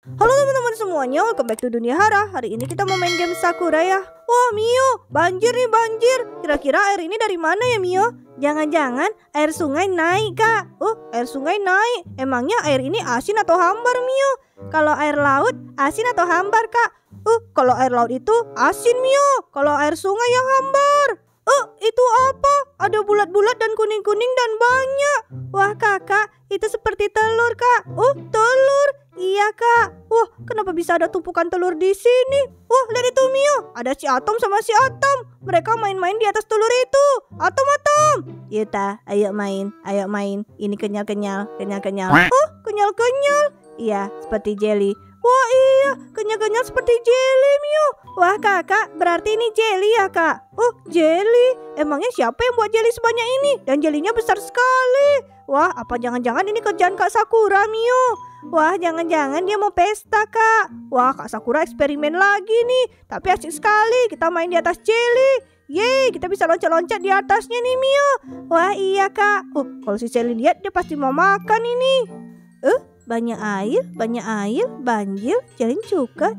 Halo teman-teman semuanya, welcome back to Dunia Hara. Hari ini kita mau main game Sakura ya. Wah Mio, banjir nih banjir. Kira-kira air ini dari mana ya Mio? Jangan-jangan air sungai naik kak. Air sungai naik. Emangnya air ini asin atau hambar Mio? Kalau air laut asin atau hambar kak? Kalau air laut itu asin Mio. Kalau air sungai yang hambar. Itu apa? Ada bulat-bulat dan kuning-kuning dan banyak. Wah kakak, itu seperti telur kak. Telur. Iya kak. Wah, kenapa bisa ada tumpukan telur di sini? Wah, lihat itu Mio. Ada si Atom sama si Atom. Mereka main-main di atas telur itu. Atom. Yuta, ayo main. Ini kenyal-kenyal. Kenyal-kenyal. Iya, seperti jelly. Wah iya, kenyal-kenyal seperti jelly Mio. Wah kakak, berarti ini jelly ya kak? Jelly. Emangnya siapa yang buat jelly sebanyak ini? Dan jelinya besar sekali. Wah, apa jangan-jangan ini kerjaan Kak Sakura Mio? Wah, jangan-jangan dia mau pesta kak. Wah, Kak Sakura eksperimen lagi nih. Tapi asik sekali, kita main di atas jelly. Yeay, kita bisa loncat-loncat di atasnya nih Mio. Wah iya kak. Kalau si Selly lihat dia pasti mau makan ini. Banyak air, banjir, jalin cuka.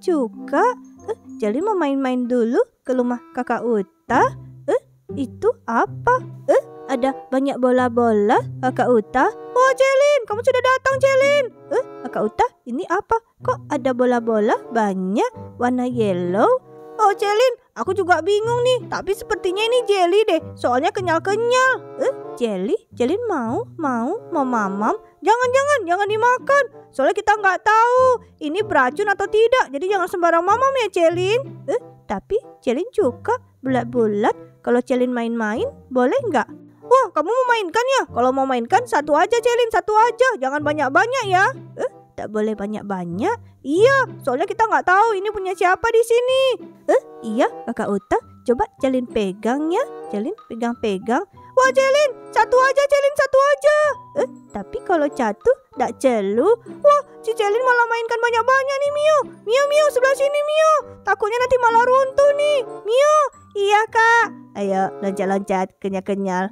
Jalin mau main-main dulu ke rumah kakak Uta. Itu apa? Ada banyak bola-bola kakak Uta. Oh Celin, kamu sudah datang Celin. Kakak Uta, ini apa? Kok ada bola-bola banyak warna yellow? Oh Celin, aku juga bingung nih. Tapi sepertinya ini jelly deh. Soalnya kenyal-kenyal. Jelly? Celin mau mamam. Jangan dimakan. Soalnya kita nggak tahu ini beracun atau tidak. Jadi jangan sembarang mamam ya Celin. Tapi Celin juga bulat-bulat. Kalau Celin main-main, boleh nggak? Wah, kamu mau mainkan ya? Kalau mau mainkan satu aja Celin, satu aja. Jangan banyak-banyak ya. Tak boleh banyak-banyak. Iya, soalnya kita nggak tahu ini punya siapa di sini. Iya, kakak Uta. Coba Celin pegang ya. Celin pegang. Wah Celin, satu aja Celin, satu aja. Tapi kalau jatuh tak celu. Wah, si Celin malah mainkan banyak-banyak nih Mio. Mio, sebelah sini Mio. Takutnya nanti malah runtuh nih. Mio, iya kak. Ayo loncat-loncat, kenyal-kenyal.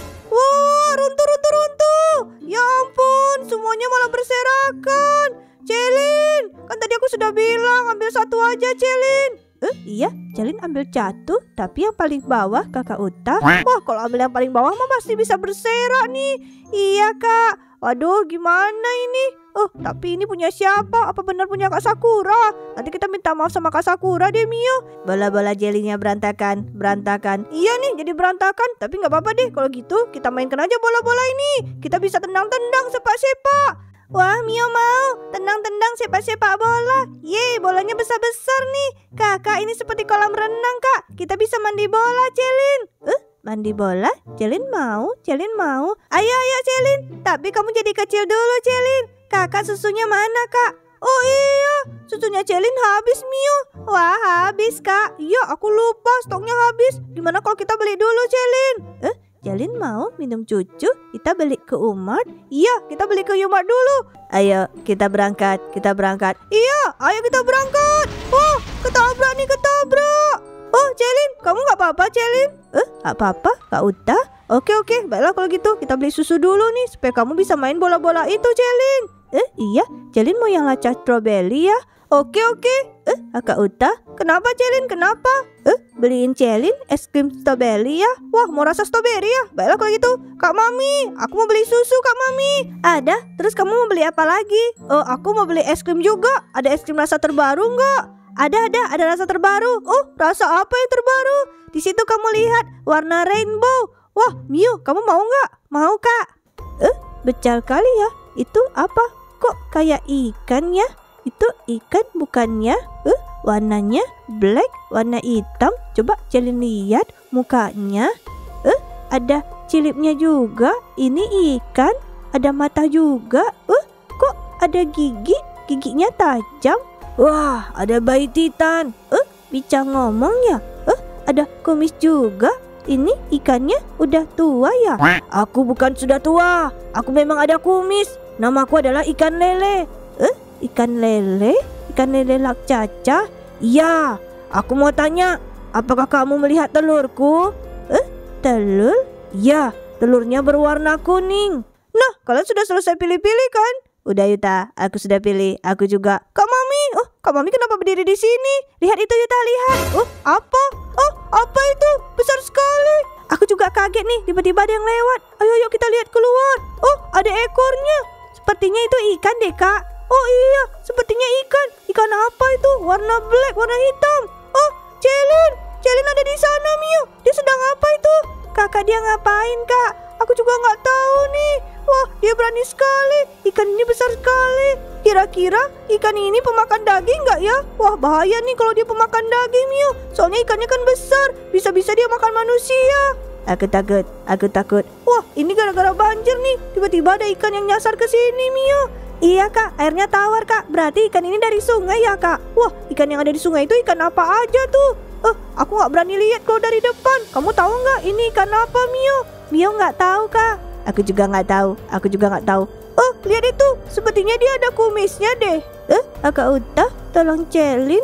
Wah, runtuh. Ya ampun, semuanya malah berserakan. Celin, kan tadi aku sudah bilang ambil satu aja Celin. Iya, Celin ambil satu, tapi yang paling bawah kakak Uta. Wah, kalau ambil yang paling bawah mah pasti bisa berserak nih. Iya kak. Waduh, gimana ini? Tapi ini punya siapa? Apa benar punya Kak Sakura? Nanti kita minta maaf sama Kak Sakura deh Mio. Bola-bola jelinya berantakan. Iya nih, jadi berantakan. Tapi nggak apa-apa deh. Kalau gitu kita mainkan aja bola-bola ini. Kita bisa tendang-tendang, sepak-sepak. Wah, Mio mau tendang-tendang sepak-sepak bola. Yeay, bolanya besar-besar nih. Kakak, ini seperti kolam renang kak. Kita bisa mandi bola Celin. Mandi bola? Celin mau. Ayo Celin. Tapi kamu jadi kecil dulu Celin. Kakak, susunya mana kak? Oh iya, susunya Celin habis Mio. Wah, habis kak. Iya, aku lupa stoknya habis. Gimana kalau kita beli dulu Celin? Celin mau minum cucu? Kita beli ke Umar? Iya, kita beli ke Umar dulu. Ayo, kita berangkat. Iya, ayo kita berangkat. Ketabrak. Oh, Celin, kamu nggak apa-apa Celin? Nggak apa-apa, Kak Uta. Oke, baiklah kalau gitu kita beli susu dulu nih supaya kamu bisa main bola-bola itu Celin. Iya, Celin mau yang laca stroberi ya. Oke. Kak Uta, kenapa Celin? Kenapa? Beliin Celin es krim stroberi ya. Wah, mau rasa stroberi ya? Baiklah kalau gitu. Kak Mami, aku mau beli susu Kak Mami. Ada, terus kamu mau beli apa lagi? Aku mau beli es krim juga. Ada es krim rasa terbaru nggak? Ada rasa terbaru. Rasa apa yang terbaru? Di situ kamu lihat warna rainbow. Wah, Mio, kamu mau nggak? Mau kak. Becal kali ya. Itu apa? Kok kayak ikan ya? Itu ikan bukannya? Warnanya black, warna hitam. Coba Celin lihat mukanya. Ada cilipnya juga. Ini ikan. Ada mata juga. Kok ada gigi? Giginya tajam. Wah, ada bayi titan. Bisa ngomong ya? Ada kumis juga. Ini ikannya udah tua ya? Aku bukan sudah tua. Aku memang ada kumis. Namaku adalah ikan lele. Ikan lele? Ikan lele lakcaca? Iya, aku mau tanya, apakah kamu melihat telurku? Telur? Ya, telurnya berwarna kuning. Nah, kalian sudah selesai pilih-pilih kan? Udah Yuta, aku sudah pilih. Aku juga. Kak Mami, Kak Mami kenapa berdiri di sini? Lihat itu Yuta, lihat. Apa? Apa itu? Besar sekali. Aku juga kaget nih, tiba-tiba ada yang lewat. Ayo kita lihat keluar. Ada ekornya. Sepertinya itu ikan deh Kak. Oh iya, sepertinya ikan. Ikan apa itu? Warna black, warna hitam. Celin ada di sana Mio. Dia sedang apa itu? Kakak dia ngapain Kak? Aku juga nggak tahu nih. Wah, dia berani sekali. Ikan ini besar sekali. Kira-kira ikan ini pemakan daging nggak ya? Wah, bahaya nih kalau dia pemakan daging Mio. Soalnya ikannya kan besar. Bisa-bisa dia makan manusia. Aku takut. Wah, ini gara-gara banjir nih. Tiba-tiba ada ikan yang nyasar ke sini Mio. Iya Kak, airnya tawar Kak. Berarti ikan ini dari sungai ya Kak? Wah, ikan yang ada di sungai itu ikan apa aja tuh? Aku nggak berani lihat kalau dari depan. Kamu tahu nggak ini ikan apa Mio? Mio nggak tahu Kak. Aku juga nggak tahu. Lihat itu. Sepertinya dia ada kumisnya deh. Kakak Uta, tolong Celin.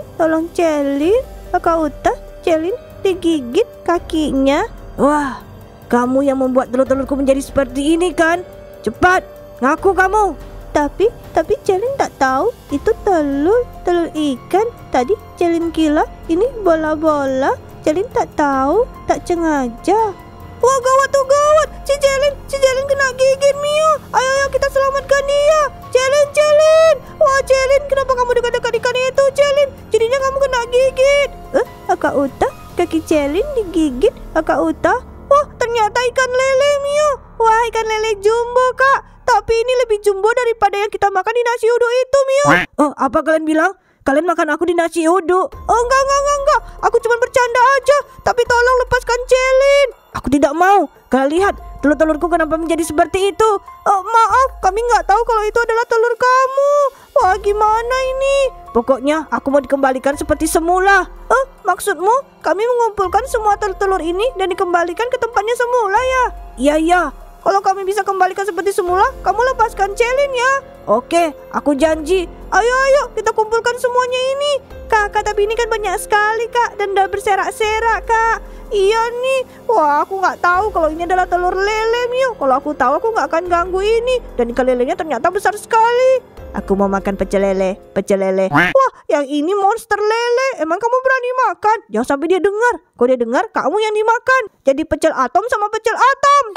Kakak Uta, Celin digigit kakinya. Wah, kamu yang membuat telur-telurku menjadi seperti ini kan? Cepat, ngaku kamu. Tapi Celin tak tahu itu telur ikan. Tadi Celin kira ini bola-bola. Celin tak tahu, tak sengaja. Wah, gawat. Si Celin kena gigit Mio. Ayo kita selamatkan dia. Celin. Wah, Celin, kenapa kamu dekat-dekat ikan itu, Celin? Jadinya kamu kena gigit. Kakak Uta, kaki Celin digigit. Kakak Uta. Wah, ternyata ikan lele Mio. Wah, ikan lele jumbo Kak. Tapi ini lebih jumbo daripada yang kita makan di nasi uduk itu Mio. Apa kalian bilang? Kalian makan aku di nasi uduk? Enggak. Aku cuma bercanda aja. Tapi tolong lepaskan Celin. Aku tidak mau. Kalian lihat, telur-telurku kenapa menjadi seperti itu? Maaf, kami nggak tahu kalau itu adalah telur kamu. Wah, gimana ini? Pokoknya aku mau dikembalikan seperti semula. Maksudmu kami mengumpulkan semua telur-telur ini dan dikembalikan ke tempatnya semula ya? Iya. Kalau kami bisa kembalikan seperti semula, kamu lepaskan Celin ya. Oke, aku janji. Ayo, kita kumpulkan semuanya ini. Kakak, tapi ini kan banyak sekali Kak. Dan udah berserak-serak Kak. Iya nih. Wah, aku nggak tahu kalau ini adalah telur lele Mio. Kalau aku tahu aku nggak akan ganggu ini. Dan ikan lelenya ternyata besar sekali. Aku mau makan pecel lele. Wah, yang ini monster lele. Emang kamu berani makan? Jangan sampai dia dengar. Kalau dia dengar, kamu yang dimakan. Jadi pecel atom sama pecel atom.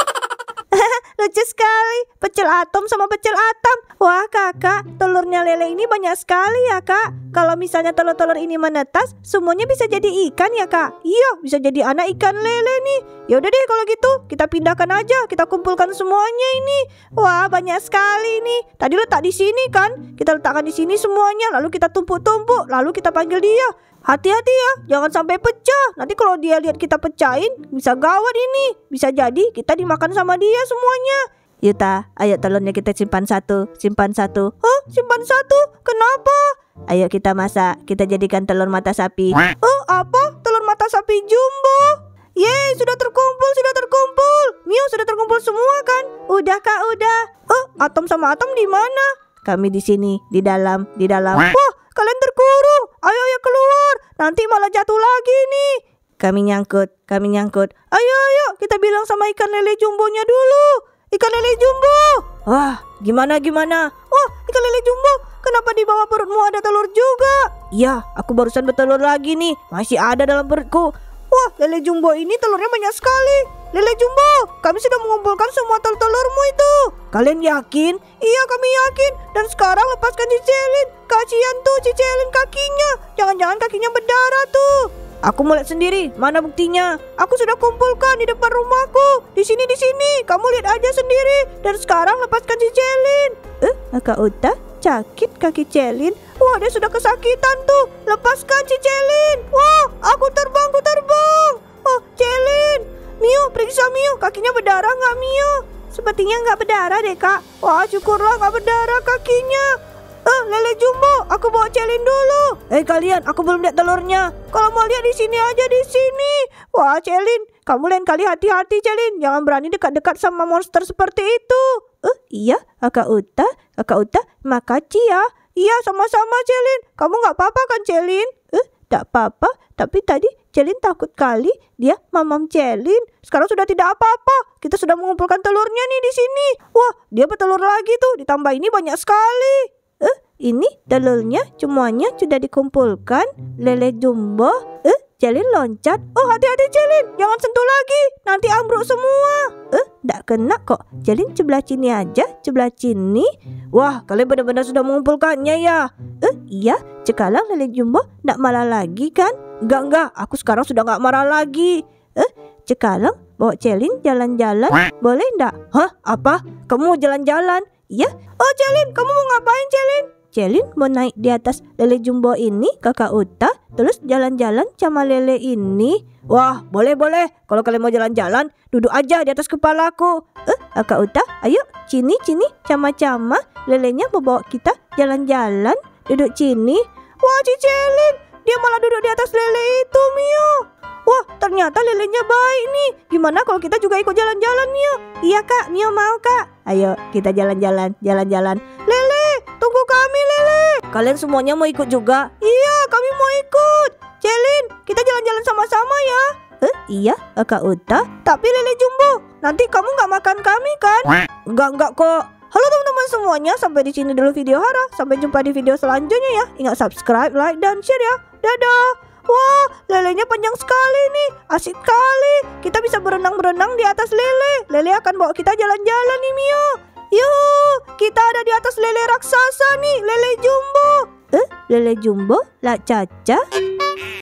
Lucu sekali, pecel atom sama pecel atom. Wah kakak, telurnya lele ini banyak sekali ya kak. Kalau misalnya telur-telur ini menetas, semuanya bisa jadi ikan ya kak. Iya, bisa jadi anak ikan lele nih. Ya udah deh kalau gitu, kita pindahkan aja. Kita kumpulkan semuanya ini. Wah banyak sekali nih. Tadi letak di sini kan. Kita letakkan di sini semuanya. Lalu kita tumpuk-tumpuk. Lalu kita panggil dia. Hati-hati ya, jangan sampai pecah. Nanti kalau dia lihat kita pecahin, bisa gawat ini. Bisa jadi kita dimakan sama dia semuanya. Yuta, ayo telurnya kita simpan satu. Simpan satu? Kenapa? Ayo kita masak, kita jadikan telur mata sapi. Apa? Telur mata sapi jumbo? Yeay, sudah terkumpul. Mio, sudah terkumpul semua kan? Udah kak, udah. Atom sama atom di mana? Kami di sini, di dalam. Wah, kalian terkurung. Ayo keluar. Nanti malah jatuh lagi nih. Kami nyangkut. Ayo, kita bilang sama ikan lele jumbonya dulu. Ikan lele jumbo. Wah, gimana? Wah, ikan lele jumbo. Kenapa di bawah perutmu ada telur juga? Ya, aku barusan bertelur lagi nih. Masih ada dalam perutku. Wah, lele jumbo ini telurnya banyak sekali. Lele jumbo, kami sudah mengumpulkan semua telur-telurmu itu. Kalian yakin? Iya, kami yakin. Dan sekarang lepaskan si Celin. Kasihan tuh si Celin kakinya. Jangan-jangan kakinya berdarah tuh. Aku mau lihat sendiri. Mana buktinya? Aku sudah kumpulkan di depan rumahku. Di sini. Kamu lihat aja sendiri. Dan sekarang lepaskan si Celin. Kakak Uta, sakit kaki Celin. Wah, dia sudah kesakitan tuh. Lepaskan si Celin. Wah, aku terbang. Oh, Celin. Mio, periksa Mio. Kakinya berdarah nggak Mio? Sepertinya nggak berdarah deh kak. Wah, syukurlah nggak berdarah kakinya. Lele jumbo, aku bawa Celin dulu. Kalian, aku belum lihat telurnya. Kalau mau lihat di sini aja, di sini. Wah, Celin, kamu lain kali hati-hati Celin. Jangan berani dekat-dekat sama monster seperti itu. Iya, Kakak Uta, makasih ya. Iya, sama-sama Celin. Kamu nggak apa-apa kan Celin? tak apa-apa. Tapi tadi Celin takut kali dia mamam Celin. Sekarang sudah tidak apa-apa. Kita sudah mengumpulkan telurnya nih di sini. Wah, dia bertelur lagi tuh. Ditambah ini banyak sekali. Ini telurnya semuanya sudah dikumpulkan. Lele jumbo. Celin loncat. Oh, hati-hati Celin. Jangan sentuh lagi. Nanti ambruk semua. Nggak kena kok. Celin sebelah sini aja. Sebelah sini. Wah, kalian benar-benar sudah mengumpulkannya ya. Iya. Sekarang Lele jumbo nggak marah lagi kan? Enggak. Aku sekarang sudah nggak marah lagi. Sekarang bawa Celin jalan-jalan. Boleh nggak? Hah? Apa? Kamu mau jalan-jalan? Iya. Oh, Celin, kamu mau ngapain, Celin? Celin mau naik di atas lele jumbo ini, Kakak Uta, terus jalan-jalan sama lele ini. Wah, boleh. Kalau kalian mau jalan-jalan, duduk aja di atas kepalaku. Kakak Uta, ayo, sini, sama-sama. Lelenya mau bawa kita jalan-jalan. Duduk sini. Wah, si Celin, dia malah duduk di atas lele itu, Mio. Wah, ternyata lelenya baik nih. Gimana kalau kita juga ikut jalan-jalan, Mio? Iya, Kak, Mio mau, Kak. Ayo, kita jalan-jalan. Lele, tunggu kami, Lele. Kalian semuanya mau ikut juga? Iya, kami mau ikut. Celin, kita jalan-jalan sama-sama ya. Iya, Kakak Uta. Tapi Lele Jumbo, nanti kamu nggak makan kami kan? Enggak kok. Halo teman-teman semuanya, sampai di sini dulu video Hara. Sampai jumpa di video selanjutnya ya. Ingat subscribe, like, dan share ya. Dadah. Wah, lelenya panjang sekali nih. Asik sekali. Kita bisa berenang-berenang di atas lele. Lele akan bawa kita jalan-jalan nih, Mio. Yuh, kita ada di atas lele raksasa nih, Lele Jumbo. Lele Jumbo, lah Caca.